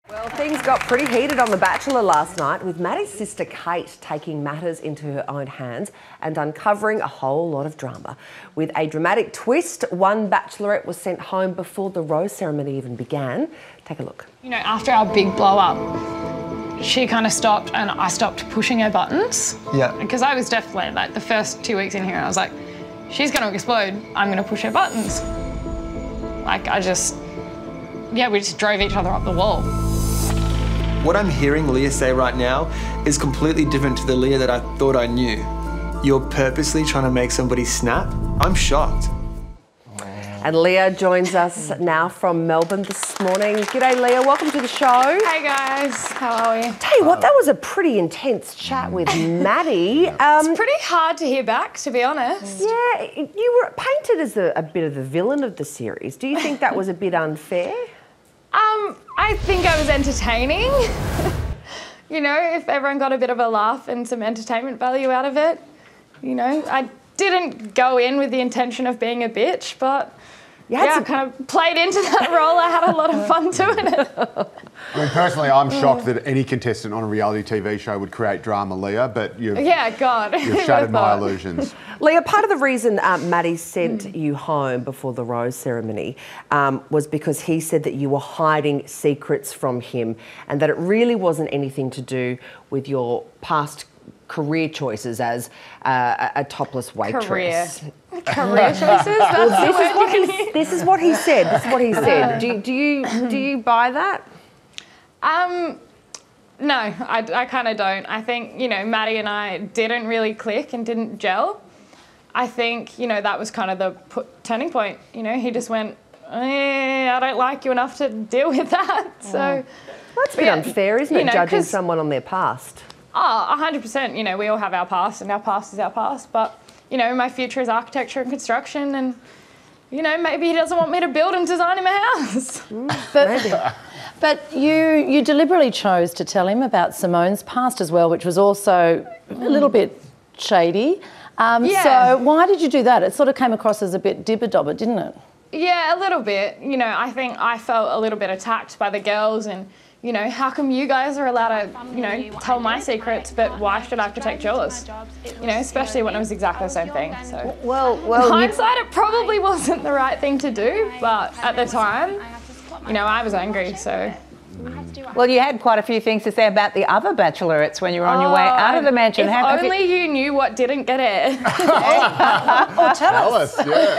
Well, things got pretty heated on The Bachelor last night, with Matty's sister Kate taking matters into her own hands and uncovering a whole lot of drama. With a dramatic twist, one bachelorette was sent home before the rose ceremony even began. Take a look. You know, after our big blow-up, she kind of stopped and I stopped pushing her buttons. Yeah. Because I was definitely, like, the first 2 weeks in here, I was like, she's going to explode, I'm going to push her buttons. Like, we just drove each other up the wall. What I'm hearing Leah say right now is completely different to the Leah that I thought I knew. You're purposely trying to make somebody snap? I'm shocked. And Leah joins us now from Melbourne this morning. G'day, Leah. Welcome to the show. Hey, guys. How are we? Tell you what, that was a pretty intense chat with Matty. It's pretty hard to hear back, to be honest. Yeah, you were painted as a bit of the villain of the series. Do you think that was a bit unfair? I think I was entertaining. You know, if everyone got a bit of a laugh and some entertainment value out of it. You know, I didn't go in with the intention of being a bitch, but I kind of played into that role. I had a lot of fun doing it. I mean, personally, I'm shocked that any contestant on a reality TV show would create drama, Leah, but you've shattered my illusions. Leah, part of the reason Matty sent you home before the rose ceremony was because he said that you were hiding secrets from him and that it really wasn't anything to do with your past career choices as a topless waitress. Career choices? This is what he said. This is what he said. Do you buy that? No, I kind of don't. I think, you know, Matty and I didn't really click and didn't gel. I think, you know, that was kind of the turning point. You know, he just went, I don't like you enough to deal with that. So that's a bit unfair, isn't it, judging someone on their past? Oh, 100%. You know, we all have our past and our past is our past. But, you know, my future is architecture and construction and, you know, maybe he doesn't want me to build and design him a house. But you deliberately chose to tell him about Simone's past as well, which was also a little bit shady. So why did you do that? It sort of came across as a bit dibber-dobber, didn't it? Yeah, a little bit. You know, I think I felt a little bit attacked by the girls and, you know, how come you guys are allowed to, you know, tell my secrets, but why should I protect yours? You know, especially when it was exactly the same thing. So, well, in hindsight, it probably wasn't the right thing to do, but at the time, you know, I was angry, so. Well, you had quite a few things to say about the other bachelorettes when you were on your way out of the mansion. If only you knew what didn't get aired. Tell us.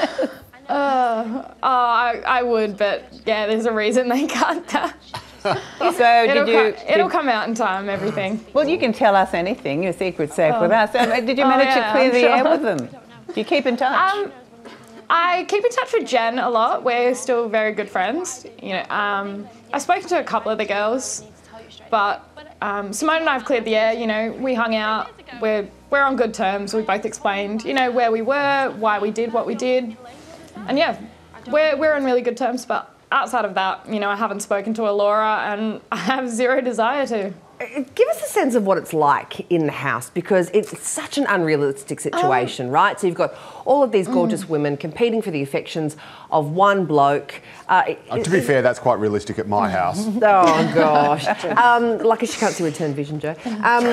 I would, but yeah, there's a reason they cut that. So it'll come out in time, everything. Well, you can tell us anything. Your secret's safe with us. Did you manage to clear the air with them? Do you keep in touch? I keep in touch with Jen a lot. We're still very good friends. You know, I've spoken to a couple of the girls, but Simone and I have cleared the air. You know, we hung out. We're on good terms. We both explained, you know, where we were, why we did what we did, and yeah, we're on really good terms. But outside of that, you know, I haven't spoken to Laura, and I have zero desire to. Give us a sense of what it's like in the house, because it's such an unrealistic situation, right? So you've got all of these gorgeous women competing for the affections of one bloke. To be fair, that's quite realistic at my house. Oh, gosh. Lucky she can't see return vision, Joe.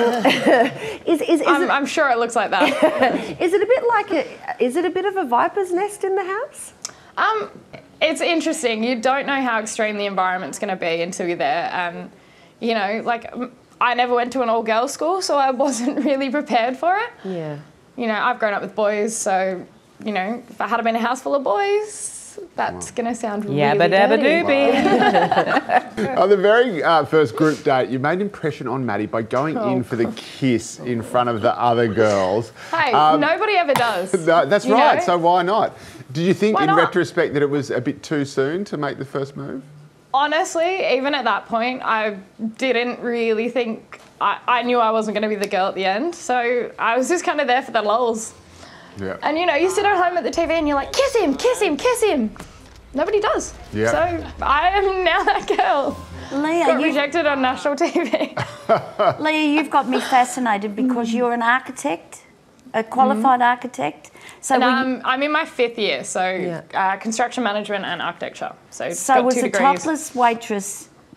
I'm sure it looks like that. Is it a bit of a viper's nest in the house? It's interesting. You don't know how extreme the environment's going to be until you're there. And, you know, like, I never went to an all-girls school, so I wasn't really prepared for it. Yeah. You know, I've grown up with boys, so, you know, if I had been a house full of boys, that's going to sound really dirty. On the very first group date, you made an impression on Matty by going in for the kiss in front of the other girls. Hey, nobody ever does. No, that's right, know? so why not? Did you think in retrospect that it was a bit too soon to make the first move? Honestly, even at that point, I didn't really think, I knew I wasn't going to be the girl at the end, so I was just kind of there for the lulz. Yeah. And you know, you sit at home at the TV and you're like, kiss him, kiss him, kiss him. Nobody does. Yeah. So I am now that girl. Leah, got rejected on national TV. Leah, you've got me fascinated because you're an architect, a qualified architect. So and, I'm in my 5th year, so construction management and architecture. So was the topless waitress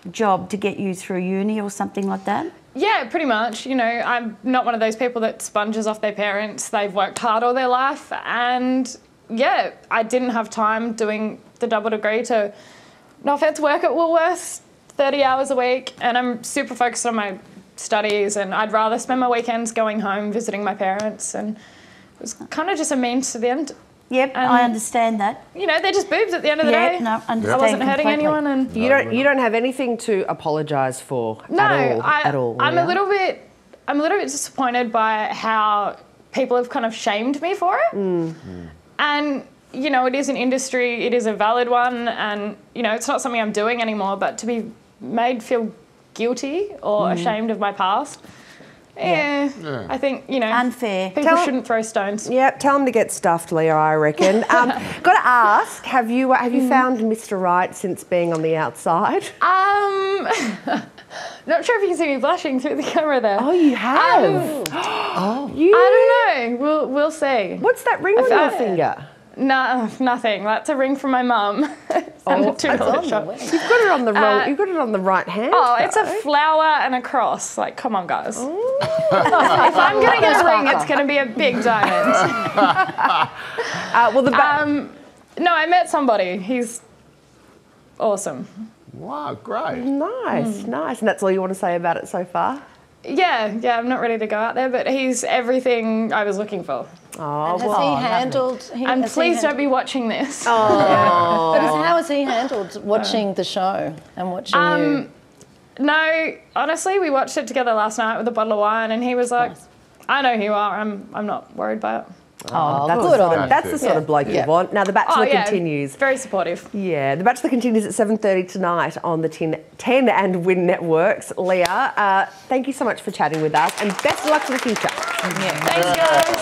job to get you through uni or something like that? Yeah, pretty much. You know, I'm not one of those people that sponges off their parents. They've worked hard all their life, and yeah, I didn't have time doing the double degree to, no offence, work at Woolworths 30 hours a week, and I'm super focused on my studies, and I'd rather spend my weekends going home visiting my parents, and it was kind of just a means to the end. Yep, I understand that. You know, they're just boobs at the end of the day. No, I understand. I wasn't hurting completely. anyone, and You don't have anything to apologise for at all. I'm Leah? a little bit disappointed by how people have kind of shamed me for it. And you know, it is an industry, it is a valid one, and you know, it's not something I'm doing anymore. But to be made feel guilty or ashamed of my past. Yeah. I think, you know, unfair. People shouldn't throw stones. Yeah, tell them to get stuffed, Leah, I reckon. Got to ask, have you found Mr. Right since being on the outside? Not sure if you can see me blushing through the camera there. Oh, you have? I don't know. We'll see. What's that ring on your finger? No, nothing. That's a ring from my mum. $2 shop. You've got it on the wrong. You've got it on the right hand. Oh, it's a flower and a cross. Like, come on, guys. If I'm gonna get a ring, it's gonna be a big diamond. No, I met somebody. He's awesome. Wow, great. Nice. And that's all you want to say about it so far? Yeah. I'm not ready to go out there, but he's everything I was looking for. Oh, and has he handled? And please don't be watching this. Oh. But how has he handled watching the show and watching you? No, honestly, we watched it together last night with a bottle of wine, and he was like, "I know who you are. I'm not worried by it." Oh, that's the sort of bloke you want. Now, The Bachelor continues. Very supportive. Yeah, The Bachelor continues at 7:30 tonight on the 10 and Win networks. Leah, thank you so much for chatting with us, and best of luck for the future. Thanks, guys.